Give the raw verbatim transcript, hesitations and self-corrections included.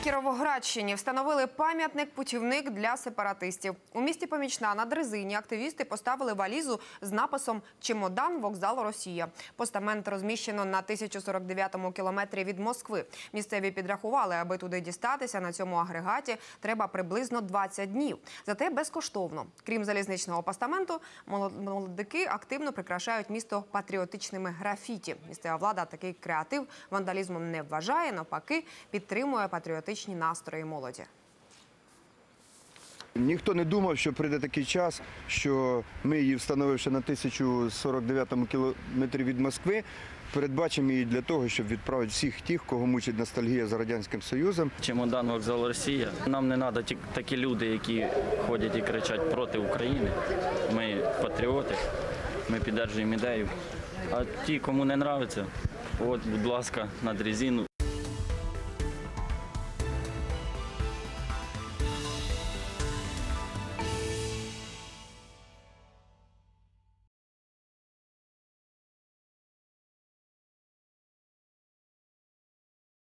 Кіровоградщині встановили пам'ятник-путівник для сепаратистів. У місті Помічна на дрезині активісти поставили валізу з написом «Чемодан, вокзал, Росія». Постамент розміщено на тисяча сорок дев'ятому кілометрі від Москви. Місцеві підрахували, аби туди дістатися на цьому агрегаті треба приблизно двадцять днів. Зате безкоштовно. Крім залізничного постаменту, молодики активно прикрашають місто патріотичними графіті. Місцева влада такий креатив вандалізмом не вважає, навпаки, підтримує патріотичні настрої молоді. Ніхто не думав, що прийде такий час, що ми її, встановивши на тисяча сорок дев'ятому кілометрі від Москви, передбачимо її для того, щоб відправити всіх тих, кого мучить ностальгія за Радянським Союзом. Чемодан, вокзал, Росія. Нам не треба такі люди, які ходять і кричать проти України. Ми патріоти, ми підтримуємо ідею. А ті, кому не подобається, от, будь ласка, на дрезину.